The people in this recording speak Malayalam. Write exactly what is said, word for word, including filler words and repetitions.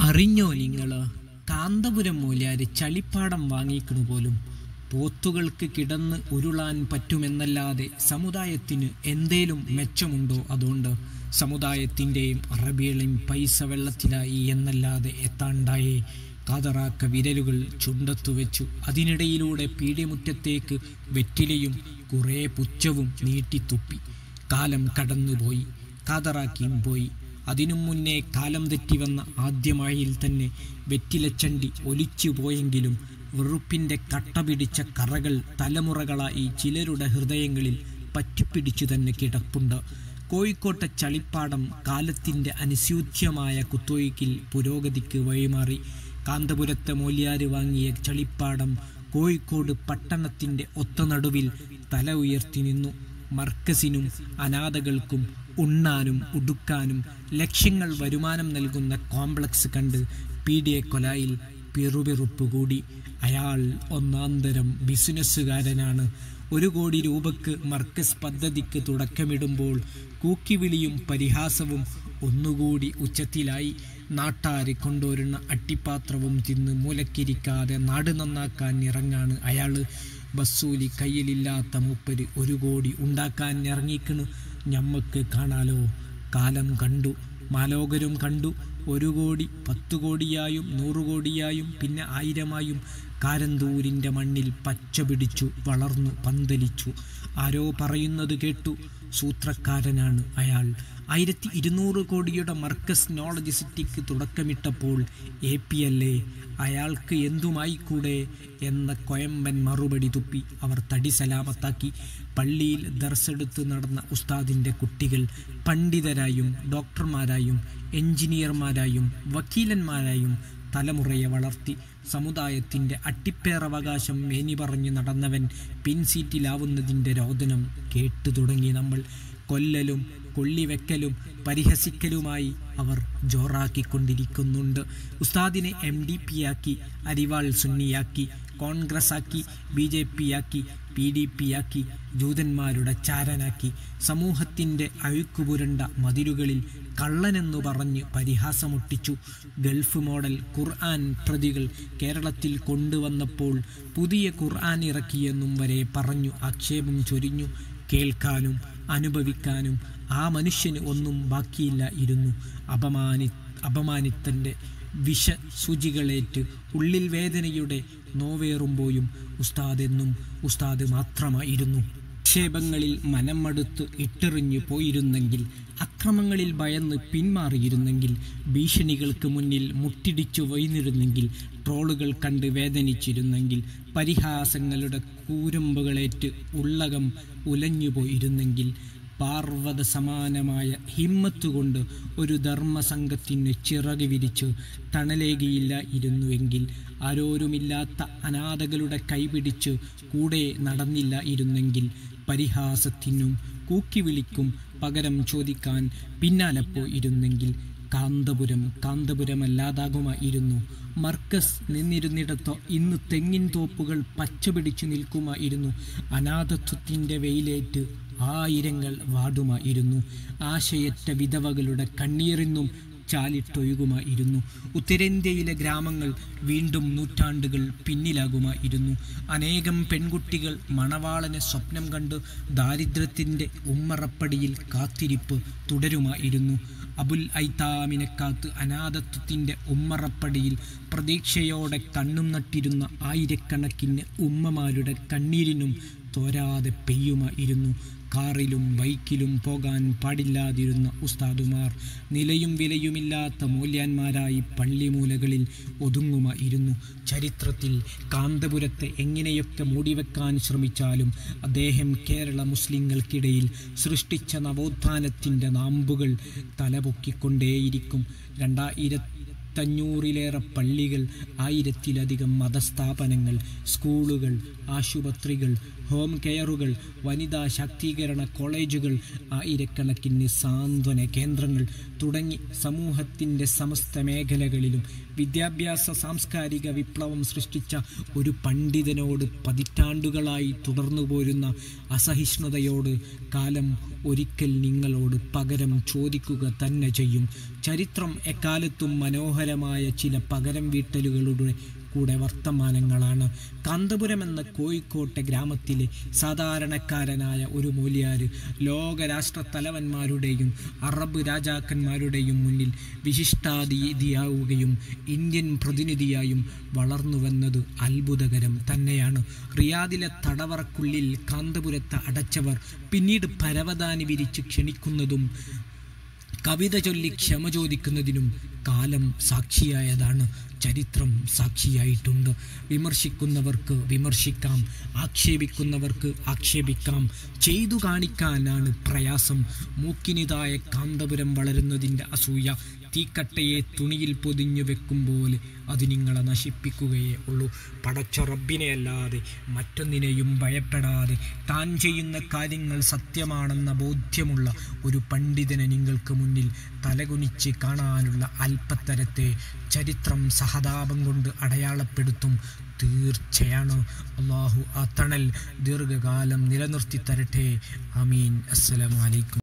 അറിഞ്ഞോ നിങ്ങള് കാന്തപുരം മൂല്യാര് ചളിപ്പാടം വാങ്ങിക്കണു പോലും പോത്തുകൾക്ക് കിടന്ന് ഉരുളാൻ പറ്റുമെന്നല്ലാതെ സമുദായത്തിന് എന്തേലും മെച്ചമുണ്ടോ? അതുകൊണ്ട് സമുദായത്തിൻ്റെയും അറബികളെയും പൈസ വെള്ളത്തിലായി എന്നല്ലാതെ എത്താണ്ടായേ. കാതറാക്ക വിരലുകൾ ചുണ്ടത്തു വെച്ചു. അതിനിടയിലൂടെ പീടിമുറ്റത്തേക്ക് വെറ്റിലയും കുറേ പുച്ഛവും നീട്ടിത്തുപ്പി. കാലം കടന്നുപോയി. കാതറാക്കിയും പോയി. അതിനു മുന്നേ കാലം തെറ്റി വന്ന ആദ്യമായിൽ തന്നെ വെറ്റിലച്ചണ്ടി ഒലിച്ചു പോയെങ്കിലും വെറുപ്പിൻ്റെ കട്ട പിടിച്ച കറകൾ തലമുറകളായി ചിലരുടെ ഹൃദയങ്ങളിൽ പറ്റിപ്പിടിച്ചു തന്നെ കിടപ്പുണ്ട്. കോഴിക്കോട്ടെ ചളിപ്പാടം കാലത്തിൻ്റെ അനുസ്യൂത്യമായ കുത്തൊഴുക്കിൽ പുരോഗതിക്ക് വഴിമാറി. കാന്തപുരത്തെ മൂല്യാര് വാങ്ങിയ ചളിപ്പാടം കോഴിക്കോട് പട്ടണത്തിൻ്റെ ഒത്തനടുവിൽ തല ഉയർത്തി നിന്നു. മർക്കസിനും അനാഥകൾക്കും ഉണ്ണാനും ഉടുക്കാനും ലക്ഷങ്ങൾ വരുമാനം നൽകുന്ന കോംപ്ലക്സ് കണ്ട് പീഡിയ കൊലായിൽ പിറുപിറുപ്പ് കൂടി. അയാൾ ഒന്നാന്തരം ബിസിനസ്സുകാരനാണ്. ഒരു കോടി രൂപക്ക് മർക്കസ് പദ്ധതിക്ക് തുടക്കമിടുമ്പോൾ കൂക്കിവിളിയും പരിഹാസവും ഒന്നുകൂടി ഉച്ചത്തിലായി. നാട്ടാര് കൊണ്ടുവരുന്ന അട്ടിപ്പാത്രവും തിന്ന് മൂലക്കിരിക്കാതെ നാട് നന്നാക്കാൻ ഇറങ്ങാണ് അയാള്. ബസ്സൂലി കയ്യിലില്ലാത്ത മൂപ്പര് ഒരു കോടി ഉണ്ടാക്കാൻ ഇറങ്ങിക്കണ്. ഞമ്മക്ക് കാണാലോ. കാലം കണ്ടു, മാലോകരും കണ്ടു. ഒരു കോടി പത്തു കോടിയായും നൂറു കോടിയായും പിന്നെ ആയിരമായും കാരന്തൂരിൻ്റെ മണ്ണിൽ പച്ച പിടിച്ചു വളർന്നു പന്തലിച്ചു. ആരോ പറയുന്നത് കേട്ടു, സൂത്രക്കാരനാണ് അയാൾ. ആയിരത്തി ഇരുന്നൂറ് കോടിയുടെ മർക്കസ് നോളജ് സിറ്റിക്ക് തുടക്കമിട്ടപ്പോൾ എ പി അല്ലേ, അയാൾക്ക് എന്തുമായിക്കൂടെ എന്ന കൊയമ്പൻ മറുപടി തുപ്പി അവർ തടി സലാമത്താക്കി. പള്ളിയിൽ ദർസെടുത്ത് നടന്ന ഉസ്താദിൻ്റെ കുട്ടികൾ പണ്ഡിതരായും ഡോക്ടർമാരായും എഞ്ചിനീയർമാരായും വക്കീലന്മാരായും തലമുറയെ വളർത്തി. സമുദായത്തിൻ്റെ അട്ടിപ്പേറവകാശം മേനി പറഞ്ഞ് നടന്നവൻ പിൻസീറ്റിലാവുന്നതിൻ്റെ രോദനം കേട്ടു തുടങ്ങി നമ്മൾ. കൊല്ലലും കൊള്ളിവെക്കലും പരിഹസിക്കലുമായി അവർ ജോറാക്കിക്കൊണ്ടിരിക്കുന്നുണ്ട്. ഉസ്താദിനെ എം ഡി പി ആക്കി, അരിവാൾ സുന്നിയാക്കി, കോൺഗ്രസ് ആക്കി, ബി ജെ പി ആക്കി, പി ഡി പി ആക്കി, ജൂതന്മാരുടെ ചാരനാക്കി. സമൂഹത്തിൻ്റെ അഴുക്കുപുരണ്ട മതിലുകളിൽ കള്ളനെന്നു പറഞ്ഞ് പരിഹാസമൊട്ടിച്ചു. ഗൾഫ് മോഡൽ ഖുർആൻ പ്രതികൾ കേരളത്തിൽ കൊണ്ടുവന്നപ്പോൾ പുതിയ ഖുർആൻ ഇറക്കിയെന്നും വരെ പറഞ്ഞു ആക്ഷേപം ചൊരിഞ്ഞു. കേൾക്കാനും അനുഭവിക്കാനും ആ മനുഷ്യന് ഒന്നും ബാക്കിയില്ല ഇരുന്നു. അപമാനി അപമാനിത്തൻ്റെ വിഷ സൂചികളേറ്റ് ഉള്ളിൽ വേദനയുടെ നോവേറുമ്പോഴും ഉസ്താദ് എന്നും ഉസ്താദ് മാത്രമായിരുന്നു. നിക്ഷേപങ്ങളിൽ മനം മടുത്ത് ഇട്ടെറിഞ്ഞു പോയിരുന്നെങ്കിൽ, അക്രമങ്ങളിൽ ഭയന്ന് പിന്മാറിയിരുന്നെങ്കിൽ, ഭീഷണികൾക്ക് മുന്നിൽ മുട്ടിടിച്ചു വൈന്നിരുന്നെങ്കിൽ, ട്രോളുകൾ കണ്ട് വേദനിച്ചിരുന്നെങ്കിൽ, പരിഹാസങ്ങളുടെ കൂരമ്പുകളേറ്റ് ഉള്ളകം ഉലഞ്ഞുപോയിരുന്നെങ്കിൽ, പാർവത സമാനമായ ഹിമ്മത്തുകൊണ്ട് ഒരു ധർമ്മസംഘത്തിന് ചിറക് വിരിച്ച് തണലേകിയില്ല ഇരുന്നുവെങ്കിൽ, ആരോരുമില്ലാത്ത അനാഥകളുടെ കൈപിടിച്ച് കൂടെ നടന്നില്ല ഇരുന്നെങ്കിൽ, പരിഹാസത്തിനും കൂക്കിവിളിക്കും പകരം ചോദിക്കാൻ പിന്നാലെ പോയിരുന്നെങ്കിൽ കാന്തപുരം കാന്തപുരമല്ലാതാകുമായിരുന്നു. മർക്കസ് നിന്നിരുന്നിടത്തോ ഇന്ന് തെങ്ങിൻ തോപ്പുകൾ പച്ചപിടിച്ചു നിൽക്കുമായിരുന്നു. അനാഥത്വത്തിൻ്റെ വെയിലേറ്റ് ആയിരങ്ങൾ വാടുമായിരുന്നു. ആശയറ്റ വിധവകളുടെ കണ്ണീറിന്നും ചാലിട്ടൊഴുകുമായിരുന്നു. ഉത്തരേന്ത്യയിലെ ഗ്രാമങ്ങൾ വീണ്ടും നൂറ്റാണ്ടുകൾ പിന്നിലാകുമായിരുന്നു. അനേകം പെൺകുട്ടികൾ മണവാളനെ സ്വപ്നം കണ്ട് ദാരിദ്ര്യത്തിൻ്റെ ഉമ്മറപ്പടിയിൽ കാത്തിരിപ്പ് തുടരുമായിരുന്നു. അബുൽ ഐത്താമിനെ കാത്ത് അനാഥത്വത്തിൻ്റെ ഉമ്മറപ്പടിയിൽ പ്രതീക്ഷയോടെ കണ്ണും നട്ടിരുന്ന ആയിരക്കണക്കിന് ഉമ്മമാരുടെ കണ്ണീരിനും തോരാതെ പെയ്യുമായിരുന്നു. കാറിലും ബൈക്കിലും പോകാൻ പാടില്ലാതിരുന്ന ഉസ്താദുമാർ നിലയും വിലയുമില്ലാത്ത മൂല്യാന്മാരായി പള്ളിമൂലകളിൽ ഒതുങ്ങുമായിരുന്നു. ചരിത്രത്തിൽ കാന്തപുരത്തെ എങ്ങനെയൊക്കെ മൂടിവെക്കാൻ ശ്രമിച്ചാലും അദ്ദേഹം കേരള മുസ്ലിങ്ങൾക്കിടയിൽ സൃഷ്ടിച്ച നവോത്ഥാനത്തിൻ്റെ നാമ്പുകൾ തലപൊക്കിക്കൊണ്ടേയിരിക്കും. രണ്ടായിരത്തി ത്തഞ്ഞൂറിലേറെ പള്ളികൾ, ആയിരത്തിലധികം മതസ്ഥാപനങ്ങൾ, സ്കൂളുകൾ, ആശുപത്രികൾ, ഹോം കെയറുകൾ, വനിതാ ശാക്തീകരണ കോളേജുകൾ, ആയിരക്കണക്കിന് സാന്ത്വന കേന്ദ്രങ്ങൾ തുടങ്ങി സമൂഹത്തിൻ്റെ സമസ്ത മേഖലകളിലും വിദ്യാഭ്യാസ സാംസ്കാരിക വിപ്ലവം സൃഷ്ടിച്ച ഒരു പണ്ഡിതനോട് പതിറ്റാണ്ടുകളായി തുടർന്നു പോരുന്ന അസഹിഷ്ണുതയോട് കാലം ഒരിക്കൽ നിങ്ങളോട് പകരം ചോദിക്കുക തന്നെ ചെയ്യും. ചരിത്രം എക്കാലത്തും മനോഹരമായ ചില പകരം വീട്ടലുകളുടെ കൂടെ വർത്തമാനങ്ങളാണ്. കാന്തപുരം എന്ന കോഴിക്കോട്ടെ ഗ്രാമത്തിലെ സാധാരണക്കാരനായ ഒരു മൂല്യാര് ലോകരാഷ്ട്ര തലവന്മാരുടെയും അറബ് രാജാക്കന്മാരുടെയും മുന്നിൽ വിശിഷ്ടാതിഥിയാവുകയും ഇന്ത്യൻ പ്രതിനിധിയായും വളർന്നുവെന്നത് അത്ഭുതകരം തന്നെയാണ്. റിയാദിലെ തടവറക്കുള്ളിൽ കാന്തപുരത്തെ അടച്ചവർ പിന്നീട് പരവതാനി വിരിച്ച് ക്ഷണിക്കുന്നതും കവിത ചൊല്ലി ക്ഷമ ചോദിക്കുന്നതിനും കാലം സാക്ഷിയായതാണ്. ചരിത്രം സാക്ഷിയായിട്ടുണ്ട്. വിമർശിക്കുന്നവർക്ക് വിമർശിക്കാം, ആക്ഷേപിക്കുന്നവർക്ക് ആക്ഷേപിക്കാം. ചെയ്തു കാണിക്കാനാണ് പ്രയാസം. മൂക്കിനിതായ കാന്തപുരം വളരുന്നതിൻ്റെ അസൂയ തീക്കട്ടയെ തുണിയിൽ പൊതിഞ്ഞു വെക്കും പോലെ അത് നിങ്ങളെ നശിപ്പിക്കുകയേ ഉള്ളൂ. പടച്ച റബ്ബിനെ അല്ലാതെ മറ്റൊന്നിനെയും ഭയപ്പെടാതെ താൻ ചെയ്യുന്ന കാര്യങ്ങൾ സത്യമാണെന്ന ബോധ്യമുള്ള ഒരു പണ്ഡിതനെ നിങ്ങൾക്ക് മുന്നിൽ തലകുനിച്ച് കാണാനുള്ള അല്പത്തരത്തെ ചരിത്രം സഹതാപം കൊണ്ട് അടയാളപ്പെടുത്തും. തീർച്ചയാണ്. അള്ളാഹു ആ തണൽ ദീർഘകാലം നിലനിർത്തി തരട്ടെ. ആമീൻ. അസ്സലാമു അലൈക്കും.